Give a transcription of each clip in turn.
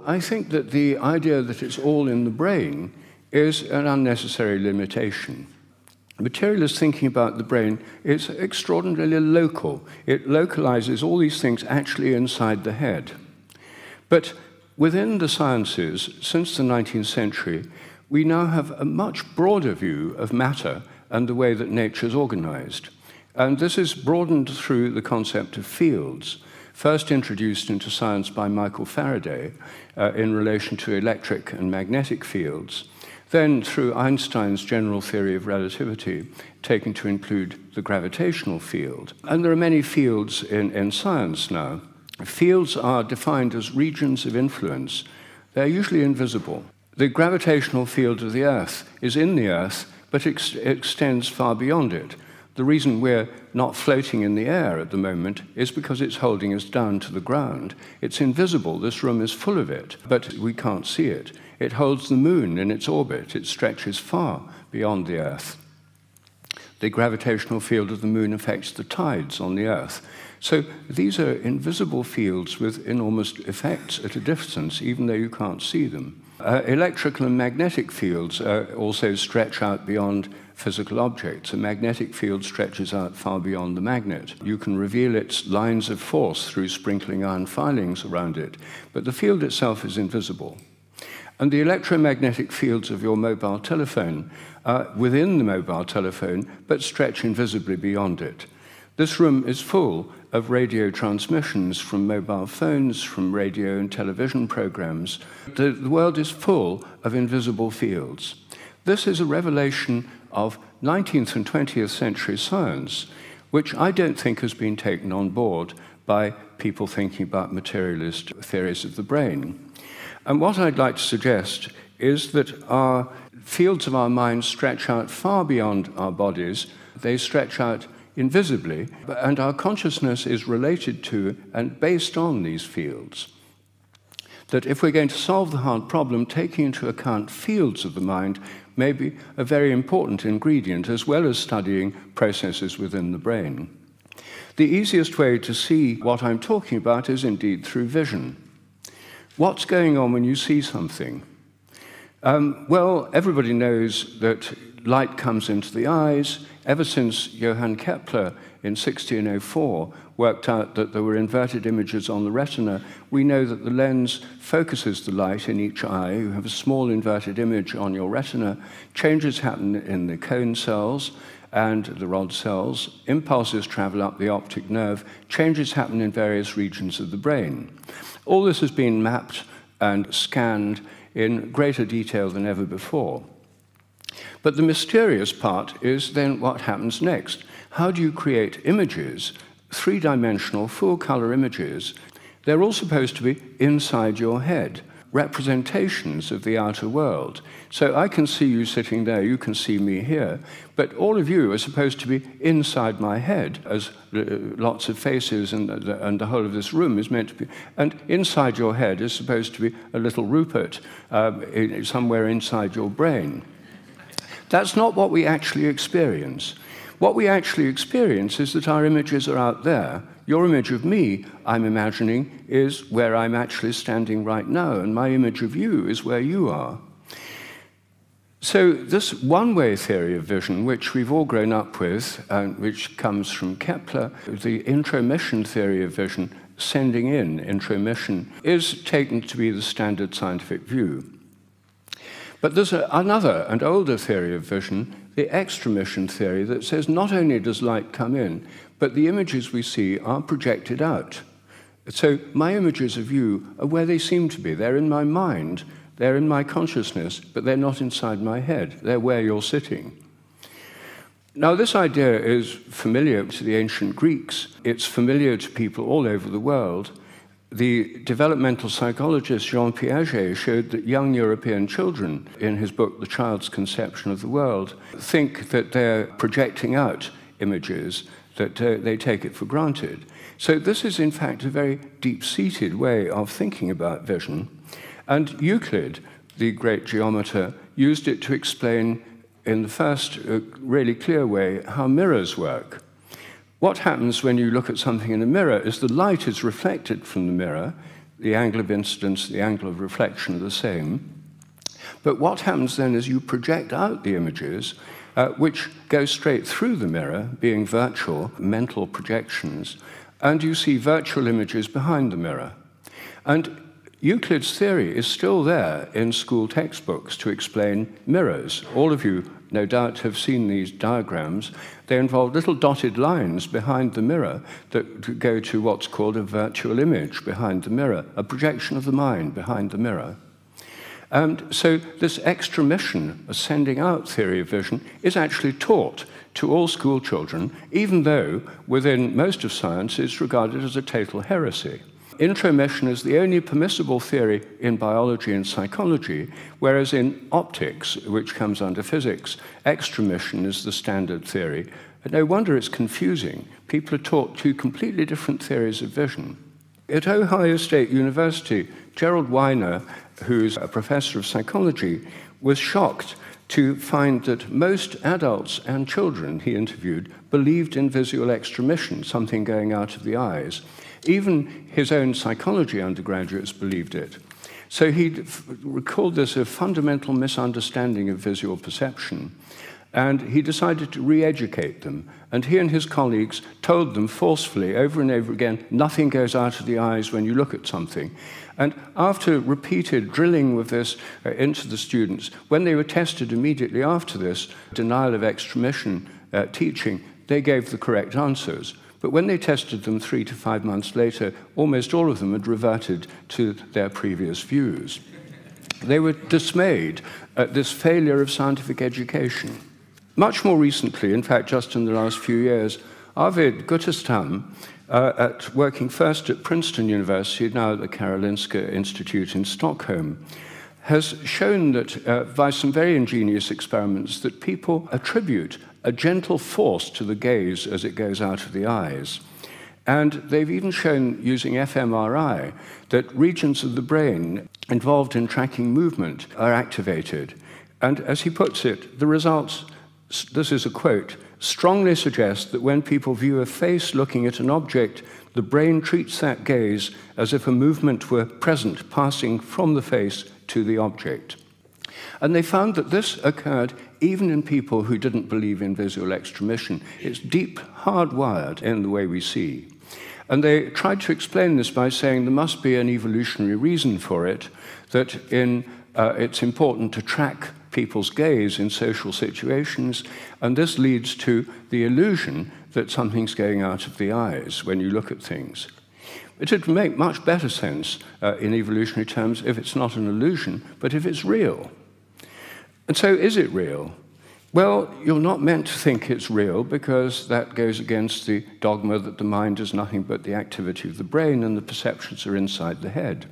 I think that the idea that it's all in the brain is an unnecessary limitation. Materialist thinking about the brain is extraordinarily local. It localizes all these things actually inside the head. But within the sciences, since the 19th century, we now have a much broader view of matter and the way that nature is organized. And this is broadened through the concept of fields, first introduced into science by Michael Faraday in relation to electric and magnetic fields, then through Einstein's general theory of relativity, taken to include the gravitational field. And there are many fields in science now. Fields are defined as regions of influence. They're usually invisible. The gravitational field of the Earth is in the Earth, but extends far beyond it. The reason we're not floating in the air at the moment is because it's holding us down to the ground. It's invisible. This room is full of it, but we can't see it. It holds the moon in its orbit. It stretches far beyond the Earth. The gravitational field of the moon affects the tides on the Earth. So these are invisible fields with enormous effects at a distance, even though you can't see them. Electrical and magnetic fields also stretch out beyond physical objects. A magnetic field stretches out far beyond the magnet. You can reveal its lines of force through sprinkling iron filings around it, but the field itself is invisible. And the electromagnetic fields of your mobile telephone are within the mobile telephone, but stretch invisibly beyond it. This room is full of radio transmissions from mobile phones, from radio and television programs. The world is full of invisible fields. This is a revelation of 19th and 20th century science, which I don't think has been taken on board by people thinking about materialist theories of the brain. And what I'd like to suggest is that our fields of our minds stretch out far beyond our bodies. They stretch out invisibly, and our consciousness is related to and based on these fields. That if we're going to solve the hard problem, taking into account fields of the mind may be a very important ingredient, as well as studying processes within the brain. The easiest way to see what I'm talking about is indeed through vision. What's going on when you see something? Well, everybody knows that light comes into the eyes. Ever since Johann Kepler in 1604 worked out that there were inverted images on the retina, we know that the lens focuses the light in each eye. You have a small inverted image on your retina. Changes happen in the cone cells and the rod cells. Impulses travel up the optic nerve. Changes happen in various regions of the brain. All this has been mapped and scanned in greater detail than ever before. But the mysterious part is then what happens next. How do you create images, three-dimensional, full-color images? They're all supposed to be inside your head, representations of the outer world. So I can see you sitting there, you can see me here, but all of you are supposed to be inside my head, as lots of faces and the whole of this room is meant to be. And inside your head is supposed to be a little Rupert, somewhere inside your brain. That's not what we actually experience. What we actually experience is that our images are out there. Your image of me, I'm imagining, is where I'm actually standing right now, and my image of you is where you are. So this one-way theory of vision, which we've all grown up with, which comes from Kepler, the intromission theory of vision, sending in intromission, is taken to be the standard scientific view. But there's another and older theory of vision, the extramission theory, that says not only does light come in, but the images we see are projected out. So my images of you are where they seem to be. They're in my mind, they're in my consciousness, but they're not inside my head. They're where you're sitting. Now, this idea is familiar to the ancient Greeks. It's familiar to people all over the world. The developmental psychologist Jean Piaget showed that young European children, in his book The Child's Conception of the World, think that they're projecting out images, that they take it for granted. So this is, in fact, a very deep-seated way of thinking about vision. And Euclid, the great geometer, used it to explain in the first really clear way how mirrors work. What happens when you look at something in a mirror is the light is reflected from the mirror, the angle of incidence, the angle of reflection are the same. But what happens then is you project out the images, which go straight through the mirror, being virtual, mental projections, and you see virtual images behind the mirror. And Euclid's theory is still there in school textbooks to explain mirrors. All of you, no doubt, have seen these diagrams. They involve little dotted lines behind the mirror that go to what's called a virtual image behind the mirror, a projection of the mind behind the mirror. And so this extramission, a sending out theory of vision, is actually taught to all school children, even though within most of science it's regarded as a total heresy. Intromission is the only permissible theory in biology and psychology, whereas in optics, which comes under physics, extramission is the standard theory. And no wonder it's confusing. People are taught two completely different theories of vision. At Ohio State University, Gerald Weiner, who's a professor of psychology, was shocked to find that most adults and children he interviewed believed in visual extramission, something going out of the eyes. Even his own psychology undergraduates believed it. So he recalled this a fundamental misunderstanding of visual perception, and he decided to re-educate them. And he and his colleagues told them forcefully over and over again, nothing goes out of the eyes when you look at something. And after repeated drilling with this into the students, when they were tested immediately after this denial of extramission teaching, they gave the correct answers. But when they tested them 3 to 5 months later, almost all of them had reverted to their previous views. They were dismayed at this failure of scientific education. Much more recently, in fact, just in the last few years, Arvid Gutterstam, working first at Princeton University, now at the Karolinska Institute in Stockholm, has shown that by some very ingenious experiments that people attribute a gentle force to the gaze as it goes out of the eyes. And they've even shown, using fMRI, that regions of the brain involved in tracking movement are activated. And as he puts it, the results, this is a quote, strongly suggest that when people view a face looking at an object, the brain treats that gaze as if a movement were present, passing from the face to the object. And they found that this occurred even in people who didn't believe in visual extramission. It's deep, hardwired in the way we see. And they tried to explain this by saying there must be an evolutionary reason for it, that it's important to track people's gaze in social situations, and this leads to the illusion that something's going out of the eyes when you look at things. It would make much better sense in evolutionary terms if it's not an illusion, but if it's real. And so is it real? Well, you're not meant to think it's real because that goes against the dogma that the mind is nothing but the activity of the brain and the perceptions are inside the head.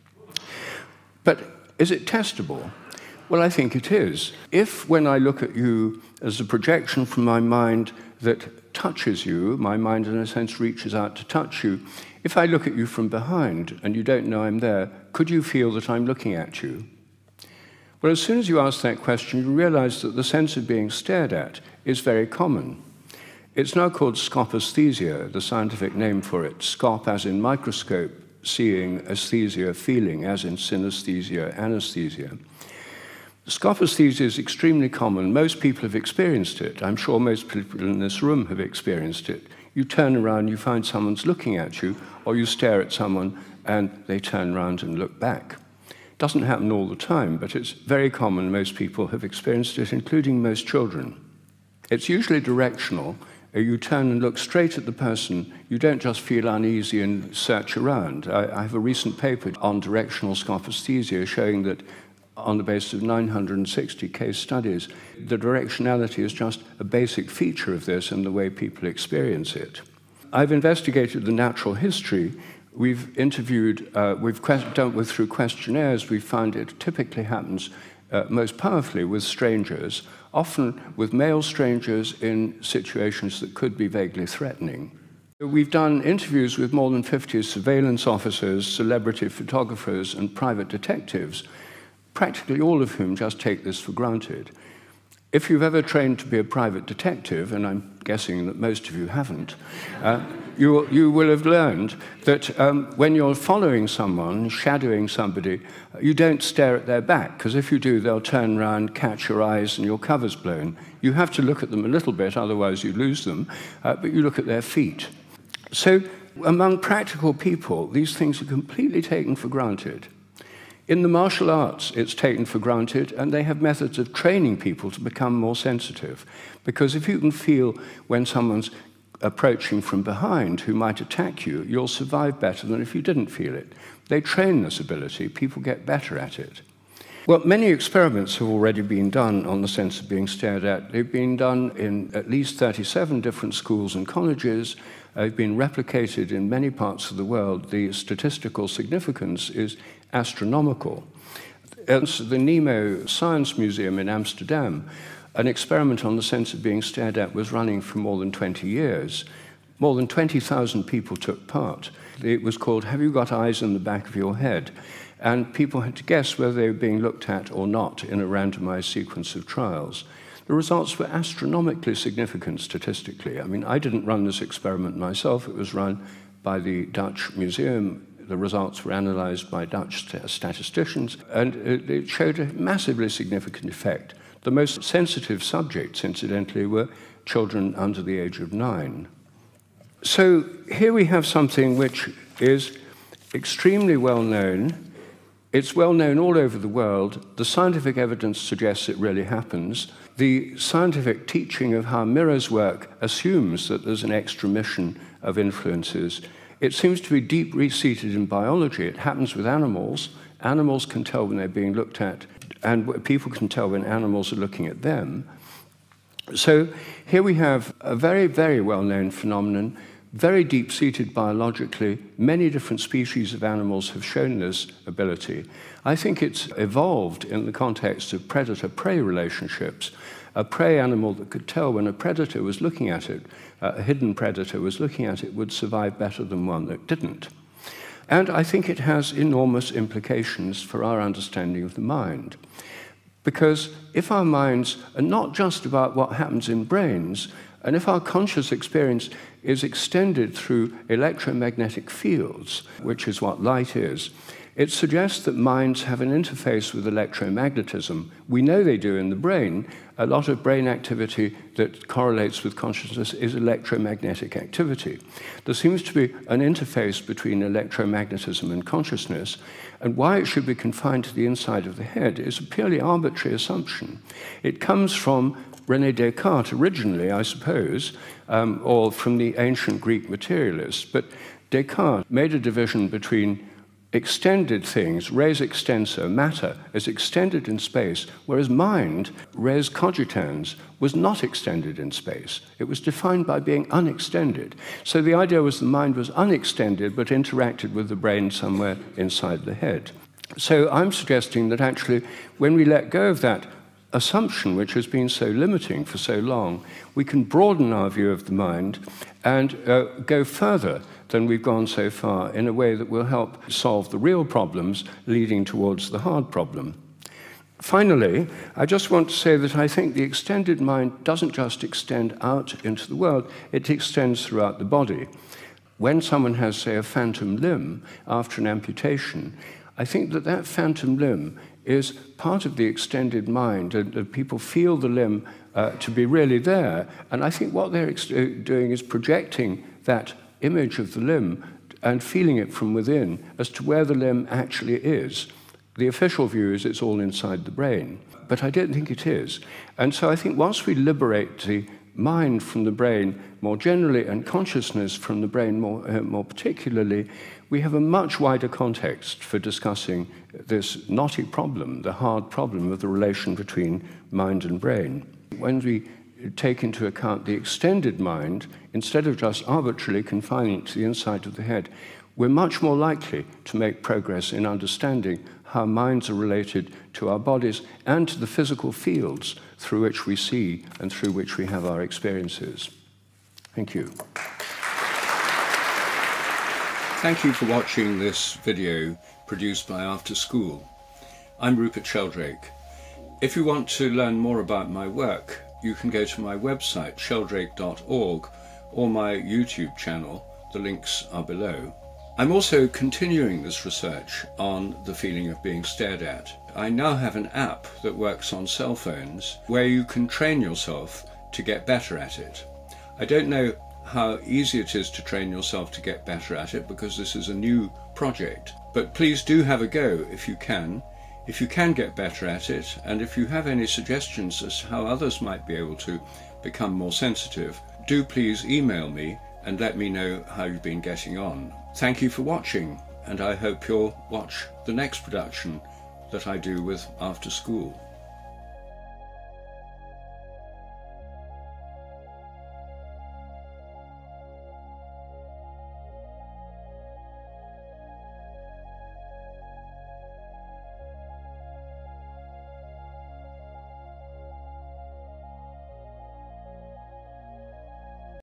But is it testable? Well, I think it is. If when I look at you as a projection from my mind that touches you, my mind in a sense reaches out to touch you, if I look at you from behind and you don't know I'm there, could you feel that I'm looking at you? Well, as soon as you ask that question, you realize that the sense of being stared at is very common. It's now called scopaesthesia, the scientific name for it. Scop as in microscope, seeing, aesthesia, feeling, as in synesthesia, anesthesia. Scopaesthesia is extremely common. Most people have experienced it. I'm sure most people in this room have experienced it. You turn around, you find someone's looking at you, or you stare at someone and they turn around and look back. Doesn't happen all the time, but it's very common. Most people have experienced it, including most children. It's usually directional. You turn and look straight at the person. You don't just feel uneasy and search around. I have a recent paper on directional scopaesthesia showing that on the basis of 960 case studies, the directionality is just a basic feature of this and the way people experience it. I've investigated the natural history. We've interviewed, we've dealt with through questionnaires. We found it typically happens most powerfully with strangers, often with male strangers in situations that could be vaguely threatening. We've done interviews with more than 50 surveillance officers, celebrity photographers, and private detectives, practically all of whom just take this for granted. If you've ever trained to be a private detective, and I'm guessing that most of you haven't, you will have learned that when you're following someone, shadowing somebody, you don't stare at their back, because if you do, they'll turn around, catch your eyes, and your cover's blown. You have to look at them a little bit, otherwise you lose them, but you look at their feet. So among practical people, these things are completely taken for granted. In the martial arts, it's taken for granted, and they have methods of training people to become more sensitive. Because if you can feel when someone's approaching from behind who might attack you, you'll survive better than if you didn't feel it. They train this ability. People get better at it. Well, many experiments have already been done on the sense of being stared at. They've been done in at least 37 different schools and colleges. They've been replicated in many parts of the world. The statistical significance is astronomical. At the Nemo Science Museum in Amsterdam, an experiment on the sense of being stared at was running for more than 20 years. More than 20,000 people took part. It was called "Have You Got Eyes in the Back of Your Head?" And people had to guess whether they were being looked at or not in a randomized sequence of trials. The results were astronomically significant statistically. I mean, I didn't run this experiment myself. It was run by the Dutch Museum. The results were analyzed by Dutch statisticians, and it showed a massively significant effect. The most sensitive subjects, incidentally, were children under the age of 9. So here we have something which is extremely well known. It's well known all over the world. The scientific evidence suggests it really happens. The scientific teaching of how mirrors work assumes that there's an extramission of influences. It seems to be deeply seated in biology. It happens with animals. Animals can tell when they're being looked at, and people can tell when animals are looking at them. So here we have a very, very well-known phenomenon, very deep-seated biologically. Many different species of animals have shown this ability. I think it's evolved in the context of predator-prey relationships. A prey animal that could tell when a predator was looking at it, a hidden predator was looking at it, would survive better than one that didn't. And I think it has enormous implications for our understanding of the mind. Because if our minds are not just about what happens in brains, and if our conscious experience is extended through electromagnetic fields, which is what light is, it suggests that minds have an interface with electromagnetism. We know they do in the brain. A lot of brain activity that correlates with consciousness is electromagnetic activity. There seems to be an interface between electromagnetism and consciousness, and why it should be confined to the inside of the head is a purely arbitrary assumption. It comes from René Descartes originally, I suppose, or from the ancient Greek materialists. But Descartes made a division between extended things, res extensa, matter, is extended in space, whereas mind, res cogitans, was not extended in space. It was defined by being unextended. So the idea was the mind was unextended, but interacted with the brain somewhere inside the head. So I'm suggesting that actually, when we let go of that assumption, which has been so limiting for so long, we can broaden our view of the mind and go further than we've gone so far in a way that will help solve the real problems leading towards the hard problem. Finally, I just want to say that I think the extended mind doesn't just extend out into the world, it extends throughout the body. When someone has, say, a phantom limb after an amputation, I think that that phantom limb is part of the extended mind, and people feel the limb to be really there. And I think what they're doing is projecting that image of the limb and feeling it from within as to where the limb actually is. The official view is it's all inside the brain, but I don't think it is. And so I think once we liberate the mind from the brain more generally and consciousness from the brain more particularly, we have a much wider context for discussing this knotty problem, the hard problem of the relation between mind and brain. When we take into account the extended mind, instead of just arbitrarily confining it to the inside of the head, we're much more likely to make progress in understanding how minds are related to our bodies and to the physical fields through which we see and through which we have our experiences. Thank you. Thank you for watching this video produced by After School. I'm Rupert Sheldrake. If you want to learn more about my work, you can go to my website, sheldrake.org, or my YouTube channel. The links are below. I'm also continuing this research on the feeling of being stared at. I now have an app that works on cell phones where you can train yourself to get better at it. I don't know how easy it is to train yourself to get better at it because this is a new project, but please do have a go if you can. If you can get better at it, and if you have any suggestions as to how others might be able to become more sensitive, do please email me and let me know how you've been getting on. Thank you for watching, and I hope you'll watch the next production that I do with After School.